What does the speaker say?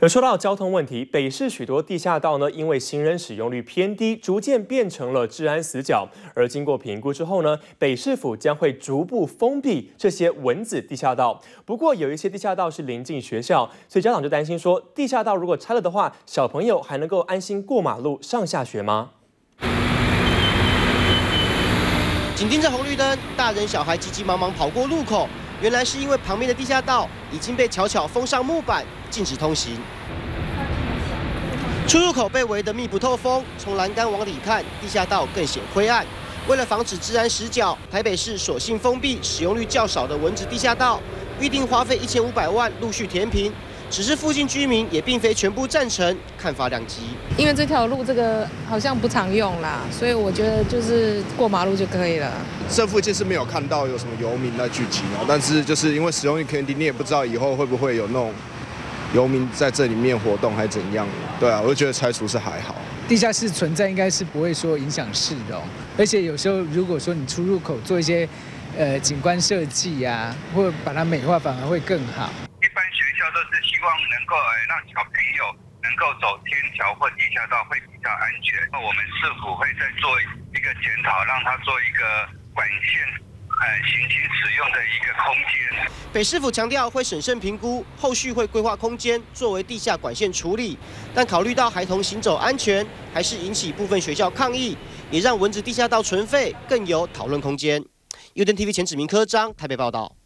而说到交通问题，北市许多地下道呢，因为行人使用率偏低，逐渐变成了治安死角。而经过评估之后呢，北市府将会逐步封闭这些蚊子地下道。不过有一些地下道是临近学校，所以家长就担心说，地下道如果拆了的话，小朋友还能够安心过马路上下学吗？ 紧盯着红绿灯，大人小孩急急忙忙跑过路口。原来是因为旁边的地下道已经被巧巧封上木板，禁止通行。出入口被围得密不透风，从栏杆往里看，地下道更显灰暗。为了防止治安死角，台北市索性封闭使用率较少的蚊子地下道，预定花费1500万陆续填平。只是附近居民也并非全部赞成，看法两极。 因为这条路这个好像不常用啦，所以我觉得就是过马路就可以了。 这附近是没有看到有什么游民在聚集啊，但是就是因为使用率偏低，你也不知道以后会不会有那种游民在这里面活动还怎样。对啊，我就觉得拆除是还好。 地下室存在应该是不会说影响市容，而且有时候如果说你出入口做一些景观设计啊，或者把它美化，反而会更好。 一般学校都是希望能够让小朋友能够走天桥或地下道会比较安全。那我们市府会再做一个检讨，让它做一个管线行经使用的一个空间。 北市府强调会审慎评估，后续会规划空间作为地下管线处理，但考虑到孩童行走安全，还是引起部分学校抗议，也让蚊子地下道存废更有讨论空间。UDN TV 前指明科章台北报道。